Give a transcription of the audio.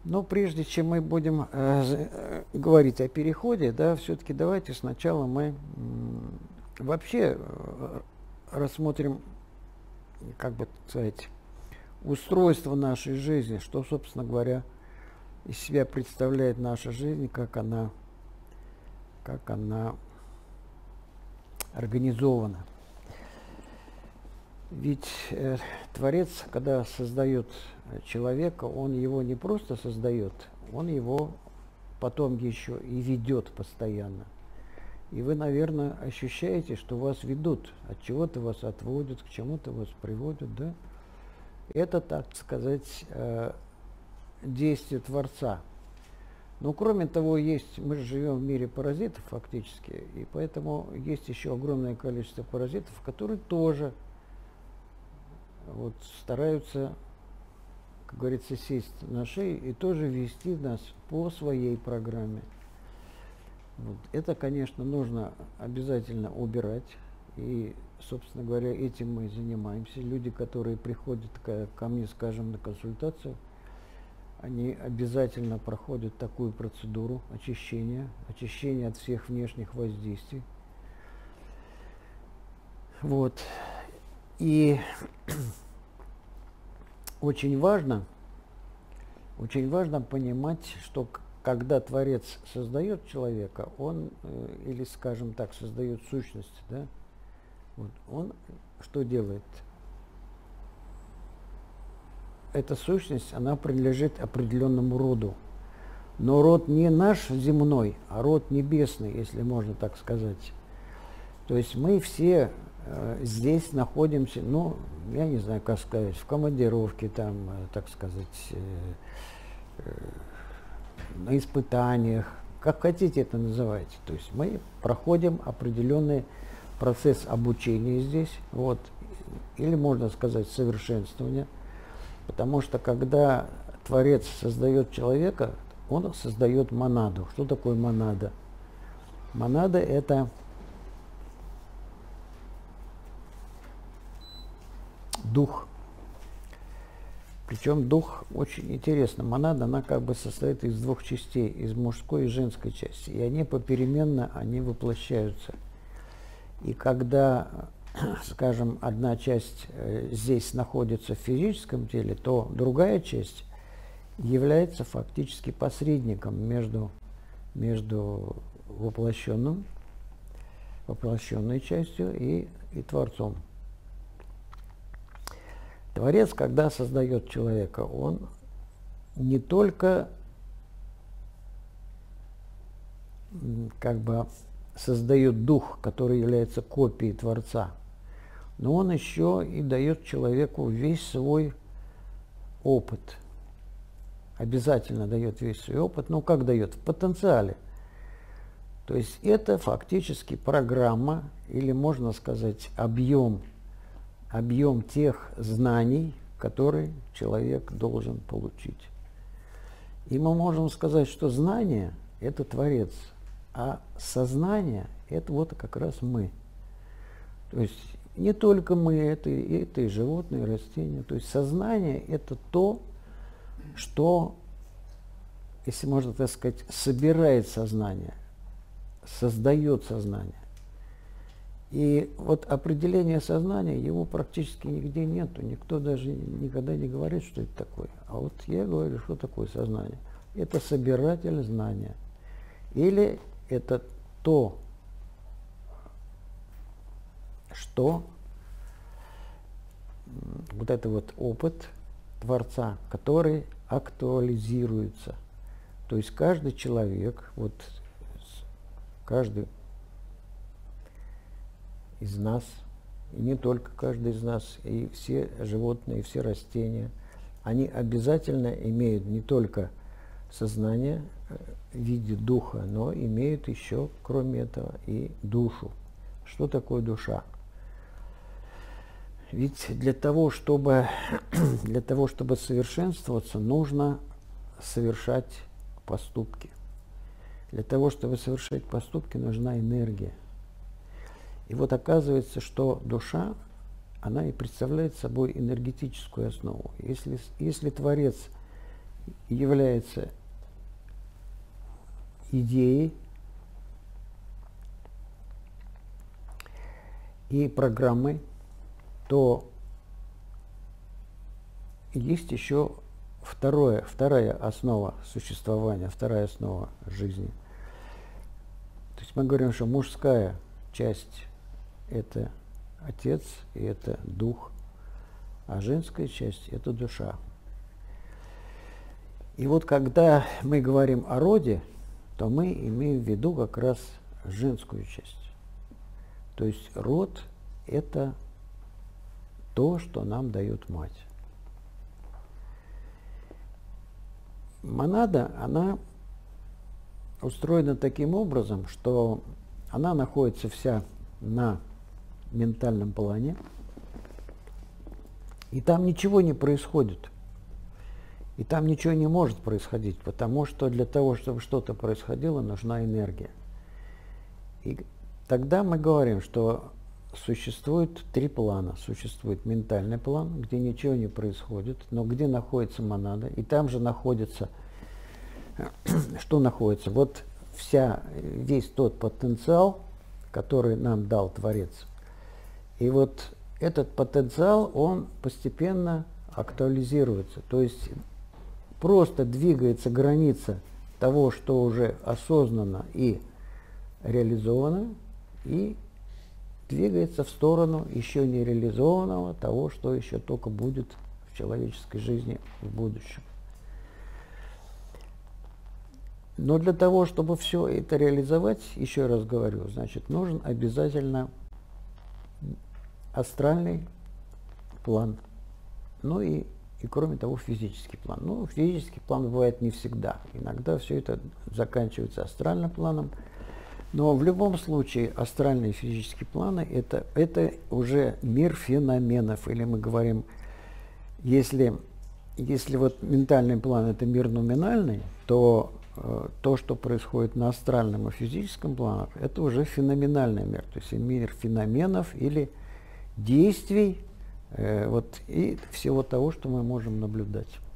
Но прежде чем мы будем говорить о переходе, да, все-таки давайте сначала мы вообще рассмотрим, как бы сказать, устройство нашей жизни, что, собственно говоря, из себя представляет наша жизнь, как она организована. Ведь Творец, когда создает человека, он его не просто создает, он его потом еще и ведет постоянно. И вы, наверное, ощущаете, что вас ведут, от чего-то вас отводят, к чему-то вас приводят, да? Это, так сказать, действие Творца. Но кроме того, мы же живем в мире паразитов фактически, и поэтому есть еще огромное количество паразитов, которые тоже стараются, как говорится, сесть на шею и тоже вести нас по своей программе. Это, конечно, нужно обязательно убирать. И, собственно говоря, этим мы занимаемся. Люди, которые приходят ко мне, скажем, на консультацию, они обязательно проходят такую процедуру очищения от всех внешних воздействий. И очень важно понимать, что когда Творец создает человека, он, или, скажем так, создает сущность, да, он что делает? Эта сущность, она принадлежит определенному роду. Но род не наш земной, а род небесный, если можно так сказать. То есть мы все здесь находимся, я не знаю, как сказать, в командировке, там, так сказать, на испытаниях, как хотите это называйте. То есть мы проходим определенный процесс обучения здесь, или можно сказать совершенствования, потому что когда Творец создает человека, он создает монаду. Что такое монада? Монада – это дух. Причем дух очень интересно. Монада, она как бы состоит из двух частей, из мужской и женской части. И они попеременно, воплощаются. И когда, скажем, одна часть здесь находится в физическом теле, то другая часть является фактически посредником между воплощенной частью и Творцом. Творец, когда создает человека, он не только как бы создает дух, который является копией Творца, но он еще и дает человеку весь свой опыт. Обязательно дает весь свой опыт. Как дает? В потенциале. То есть это фактически программа, или можно сказать объем тех знаний, которые человек должен получить. И мы можем сказать, что знание – это Творец, а сознание – это как раз мы. То есть не только мы, это и животные, и растения. То есть сознание – это то, что, если можно так сказать, собирает сознание, создает сознание. И определение сознания, его практически нигде нету. Никто даже никогда не говорит, что это такое. А я говорю, что такое сознание. Это собиратель знания. Или это то, что этот опыт Творца, который актуализируется. То есть каждый человек, каждый из нас, и не только каждый из нас, и все животные, и все растения, они обязательно имеют не только сознание в виде духа, но имеют еще, кроме этого, и душу. Что такое душа? Ведь для того, чтобы совершенствоваться, нужно совершать поступки. Для того, чтобы совершать поступки, нужна энергия. И оказывается, что душа, она и представляет собой энергетическую основу. Если Творец является идеей и программой, то есть еще вторая основа существования, вторая основа жизни. То есть мы говорим, что мужская часть – это отец и это дух, а женская часть – это душа. И вот когда мы говорим о роде, то мы имеем в виду как раз женскую часть. То есть род – это то, что нам дает мать. Монада, она устроена таким образом, что она находится вся на ментальном плане, и там ничего не происходит. И там ничего не может происходить, потому что для того, чтобы что-то происходило, нужна энергия. И тогда мы говорим, что существует три плана. Существует ментальный план, где ничего не происходит, но где находится монада, и там же находится, что находится? Вот весь тот потенциал, который нам дал Творец. И вот этот потенциал, он постепенно актуализируется, то есть просто двигается граница того, что уже осознанно и реализовано, и двигается в сторону еще не реализованного, того, что еще только будет в человеческой жизни в будущем. Но для того, чтобы все это реализовать, еще раз говорю, значит, нужен обязательно астральный план, ну и кроме того физический план. Ну, физический план бывает не всегда. Иногда все это заканчивается астральным планом. Но в любом случае астральные и физические планы это уже мир феноменов. Или мы говорим, если вот ментальный план это мир нуминальный, то то, что происходит на астральном и физическом планах, это уже феноменальный мир. То есть мир феноменов или действий, вот, и всего того, что мы можем наблюдать.